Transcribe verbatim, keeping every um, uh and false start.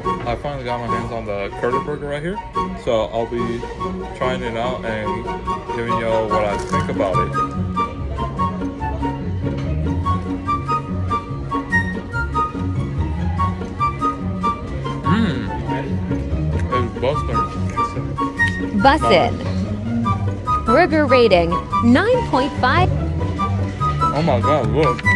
I finally got my hands on the CurderBurger right here, so I'll be trying it out and giving y'all what I think about it. Mmm, it's busting. Bussin'. Burger rating nine point five. Oh my god, look.